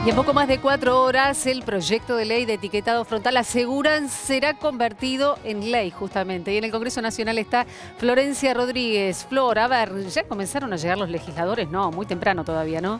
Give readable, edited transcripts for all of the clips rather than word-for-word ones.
Y en poco más de 4 horas, el proyecto de ley de etiquetado frontal, aseguran, será convertido en ley justamente. Y en el Congreso Nacional está Florencia Rodríguez. Flor, a ver, ¿ya comenzaron a llegar los legisladores? No, muy temprano todavía, ¿no?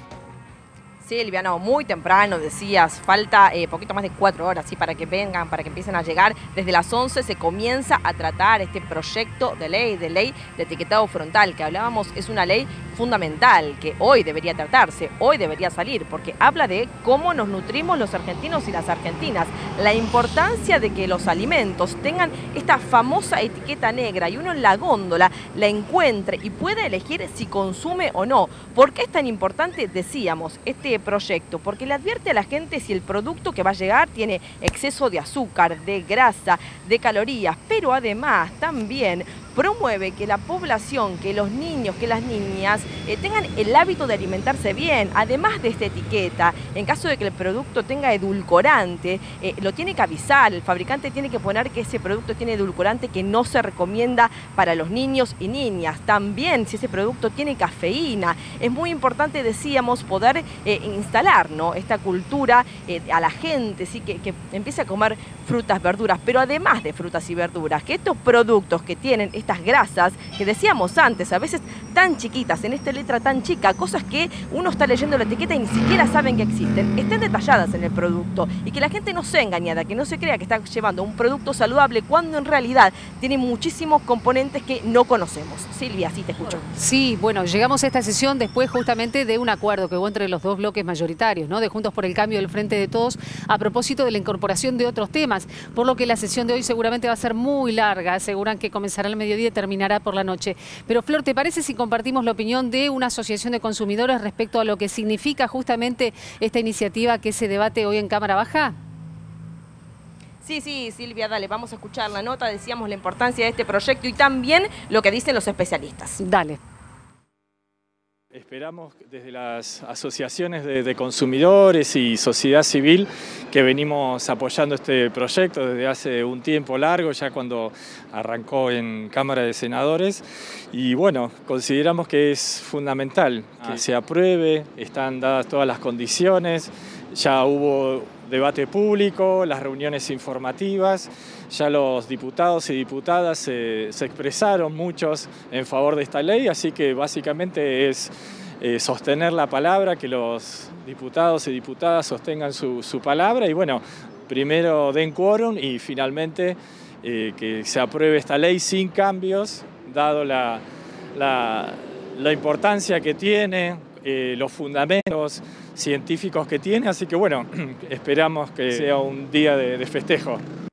Silvia, no, muy temprano, decías, falta poquito más de 4 horas, ¿sí? Para que vengan, para que empiecen a llegar. Desde las 11 se comienza a tratar este proyecto de ley de etiquetado frontal, que hablábamos, es una ley fundamental, que hoy debería tratarse, hoy debería salir, porque habla de cómo nos nutrimos los argentinos y las argentinas, la importancia de que los alimentos tengan esta famosa etiqueta negra y uno en la góndola la encuentre y pueda elegir si consume o no. ¿Por qué es tan importante? Decíamos, este proyecto, porque le advierte a la gente si el producto que va a llegar tiene exceso de azúcar, de grasa, de calorías, pero además también promueve que la población, que los niños, que las niñas tengan el hábito de alimentarse bien, además de esta etiqueta. En caso de que el producto tenga edulcorante, lo tiene que avisar, el fabricante tiene que poner que ese producto tiene edulcorante que no se recomienda para los niños y niñas. También si ese producto tiene cafeína, es muy importante, decíamos, poder instalar, ¿no?, esta cultura a la gente, ¿sí? que empiece a comer frutas, verduras, pero además de frutas y verduras, que estos productos que tienen estas grasas, que decíamos antes, a veces tan chiquitas, en esta letra tan chica, cosas que uno está leyendo la etiqueta y ni siquiera saben que existen, estén detalladas en el producto y que la gente no sea engañada, que no se crea que está llevando un producto saludable cuando en realidad tiene muchísimos componentes que no conocemos. Silvia, sí te escucho. Sí, bueno, llegamos a esta sesión después justamente de un acuerdo que hubo entre los dos bloques mayoritarios, ¿no?, de Juntos por el Cambio y del Frente de Todos, a propósito de la incorporación de otros temas, por lo que la sesión de hoy seguramente va a ser muy larga. Aseguran que comenzará al mediodía y terminará por la noche. Pero Flor, ¿te parece si compartimos la opinión de una asociación de consumidores respecto a lo que significa justamente esta iniciativa que se debate hoy en Cámara Baja? Sí, Silvia, dale, vamos a escuchar la nota, decíamos la importancia de este proyecto y también lo que dicen los especialistas. Dale. Esperamos desde las asociaciones de consumidores y sociedad civil que venimos apoyando este proyecto desde hace un tiempo largo, ya cuando arrancó en Cámara de Senadores, y bueno, consideramos que es fundamental que se apruebe, están dadas todas las condiciones, ya hubo debate público, las reuniones informativas, ya los diputados y diputadas se expresaron muchos en favor de esta ley, así que básicamente es sostener la palabra, que los diputados y diputadas sostengan su palabra y bueno, primero den quórum y finalmente que se apruebe esta ley sin cambios, dado la importancia que tiene, los fundamentos científicos que tiene, así que bueno, esperamos que sea un día de festejo.